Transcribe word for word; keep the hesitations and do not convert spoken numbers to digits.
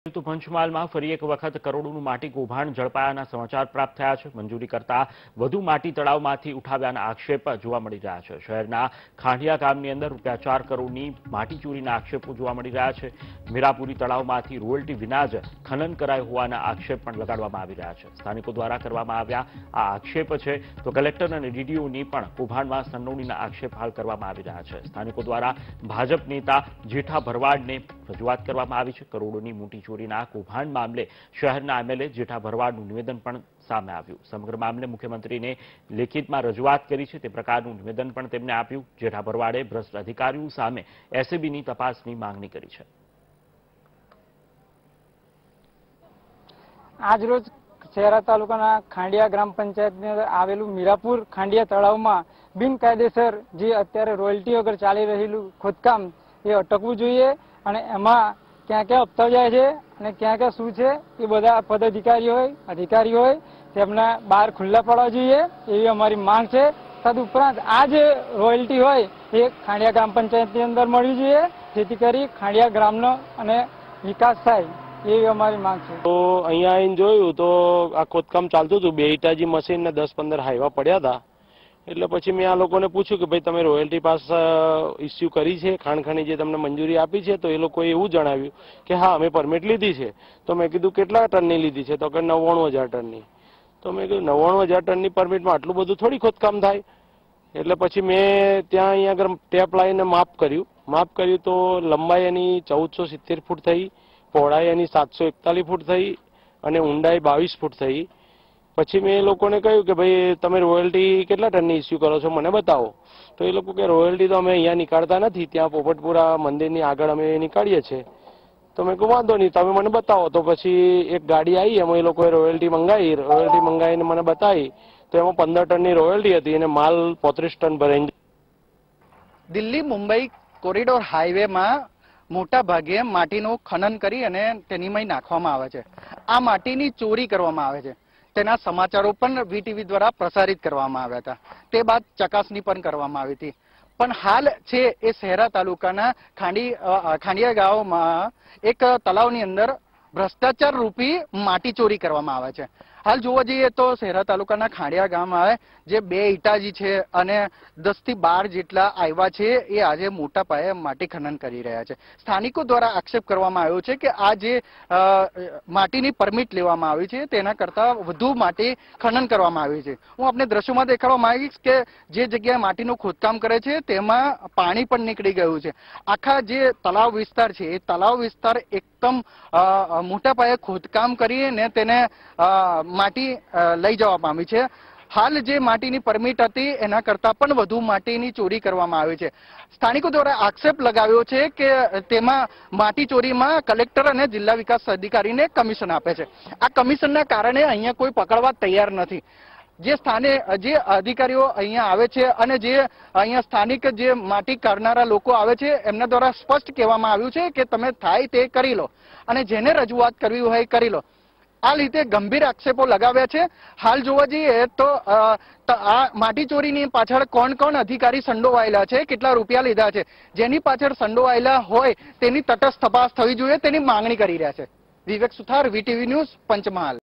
તો પંચમહાલમાં ફરી એક વખત કરોડોનું માટી કૌભાંડ ઝડપાયાના સમાચાર પ્રાપ્ત થયા છે। મંજૂરી કરતા વધુ માટી તળાવમાંથી ઉઠાવ્યાના આક્ષેપ જોવા મળી રહ્યા છે। શહેરના ખાંડિયા ગામની અંદર રૂપિયા ચાર કરોડની માટી ચોરીના આક્ષેપો જોવા મળી રહ્યા છે। મીરાપુરી તળાવમાંથી રોયલ્ટી વિના જ ખનન કરાયું હોવાના આક્ષેપ પણ લગાડવામાં આવી રહ્યા છે। સ્થાનિકો દ્વારા કરવામાં આવ્યા આ આક્ષેપ છે તો કલેક્ટર અને ડીડીઓની પણ કૌભાંડમાં સંડોવણીના આક્ષેપ હાલ કરવામાં આવી રહ્યા છે। સ્થાનિકો દ્વારા ભાજપ નેતા જેઠા ભરવાડને રજૂઆત કરવામાં આવી છે। કરોડોની મોટી ચોરીના કૌભાંડ મામલે શહેરના એમએલએ જેઠા ભરવાડનું નિવેદન પણ સામે આવ્યું। સમગ્ર મામલે મુખ્યમંત્રીને લેખિતમાં રજૂઆત કરી છે તે પ્રકારનું નિવેદન પણ તેમણે આપ્યું। જેઠા ભરવાડે ભ્રષ્ટ અધિકારીઓ સામે એસીબીની તપાસની માંગણી કરી છે। આજરોજ શહેરા તાલુકાના ખાંડિયા ગ્રામ પંચાયતની અંદર આવેલું મીરાપુર ખાંડિયા તળાવમાં બિનકાયદેસર જે અત્યારે રોયલ્ટી વગર ચાલી રહેલું ખોદકામ એ અટકવું જોઈએ અને એમાં ક્યાં ક્યાં હપ્તા જાય છે અને ક્યાં ક્યાં શું છે એ બધા પદાધિકારીઓ હોય અધિકારીઓ હોય તેમના બહાર ખુલ્લા પડવા જોઈએ એવી અમારી માંગ છે। તદુપરાંત આ જે રોયલ્ટી હોય એ ખાંડિયા ગ્રામ પંચાયતની અંદર મળવી જોઈએ જેથી કરી ખાંડિયા ગ્રામનો અને વિકાસ થાય એવી અમારી માંગ છે। તો અહીંયા આવીને જોયું તો આ ખોદકામ ચાલતું હતું, બે ઇટાજી મશીન ને દસ પંદર હાઈવા પડ્યા હતા। એટલે પછી મેં આ લોકોને પૂછ્યું કે ભાઈ તમે રોયલ્ટી પાસ ઇસ્યુ કરી છે, ખાણખાની જે તમને મંજૂરી આપી છે? તો એ લોકોએ એવું જણાવ્યું કે હા અમે પરમિટ લીધી છે। તો મેં કીધું કેટલા ટનની લીધી છે? તો કે નવ્વાણું હજાર ટનની। તો મેં કીધું નવ્વાણું હજાર ટનની પરમિટમાં આટલું બધું થોડી ખોદકામ થાય? એટલે પછી મેં ત્યાં અહીંયા આગળ ટેપ લાવીને માપ કર્યું માપ કર્યું તો લંબાઈ એની ચૌદસો સિત્તેર ફૂટ થઈ, પહોળાઈ એની સાતસો એકતાલીસ ફૂટ થઈ અને ઊંડાઈ બાવીસ ફૂટ થઈ। પછી મેં એ લોકોને કહ્યું કે ભાઈ તમે રોયલ્ટી કેટલા ટનની ઇસ્યુ કરો છો મને બતાવો। તો એ લોકો કે રોયલ્ટી તો અમે અહીંયા નીકાળતા નથી, ત્યાં પોપટપુરા મંદિરની આગળ અમે નીકાળીએ છીએ। તો મેં કહું વાંધો નહીં, તમે મને બતાવો। તો પછી એક ગાડી આવી, એમાં એ લોકોએ રોયલ્ટી મંગાવી રોયલ્ટી મંગાવીને મને બતાવી તો એમાં પંદર ટનની રોયલ્ટી હતી અને માલ પોત્રીસ ટન ભરાઈ। દિલ્હી મુંબઈ કોરિડોર હાઈવેમાં મોટા ભાગે માટીનું ખનન કરી અને તેનીમાં નાખવામાં આવે છે। આ માટીની ચોરી કરવામાં આવે છે, તેના સમાચારો પણ વીટીવી દ્વારા પ્રસારિત કરવામાં આવ્યા હતા। તે બાદ ચકાસણી પણ કરવામાં આવી હતી। પણ હાલ છે એ શહેરા તાલુકાના ખાંડી ખાંડિયા ગામમાં એક તળાવની અંદર ભ્રષ્ટાચાર રૂપી માટી ચોરી કરવામાં આવે છે। હાલ જોવા જઈએ તો શહેરા તાલુકાના ખાંડિયા ગામમાં જે બે ઇટાજી છે અને દસ થી બાર જેટલા આવ્યા છે એ આજે મોટા પાયે માટી ખનન કરી રહ્યા છે। સ્થાનિકો દ્વારા આક્ષેપ કરવામાં આવ્યો છે કે આ જે માટીની પરમિટ લેવામાં આવી છે તેના કરતા વધુ માટી ખનન કરવામાં આવી છે। હું આપને દ્રશ્યોમાં દેખાડવા માંગીશ કે જે જગ્યાએ માટીનું ખોદકામ કરે છે તેમાં પાણી પણ નીકળી ગયું છે। આખા જે તળાવ વિસ્તાર છે એ તળાવ વિસ્તાર એકદમ મોટા પાયે ખોદકામ કરીને તેને માટી લઈ જવા પામી છે। હાલ જે માટીની પરમિટ હતી એના કરતા પણ વધુ માટીની ચોરી કરવામાં આવી છે। સ્થાનિકો દ્વારા આક્ષેપ લગાવ્યો છે કે તેમાં માટી ચોરીમાં કલેક્ટર અને જિલ્લા વિકાસ અધિકારીને કમિશન આપે છે। આ કમિશનના કારણે અહીંયા કોઈ પકડવા તૈયાર નથી। જે સ્થાને જે અધિકારીઓ અહીંયા આવે છે અને જે અહીંયા સ્થાનિક જે માટી કાઢનારા લોકો આવે છે એમના દ્વારા સ્પષ્ટ કહેવામાં આવ્યું છે કે તમે થાય તે કરી લો અને જેને રજૂઆત કરવી હોય કરી લો। આ રીતે ગંભીર આક્ષેપો લગાવ્યા છે। હાલ જોવા જઈએ તો આ માટી ચોરીની પાછળ કોણ કોણ અધિકારી સંડોવાયેલા છે, કેટલા રૂપિયા લીધા છે, જેની પાછળ સંડોવાયેલા હોય તેની તટસ્થ તપાસ થવી જોઈએ તેની માંગણી કરી રહ્યા છે। Vivek Suthar, VTV news, Panchmahal.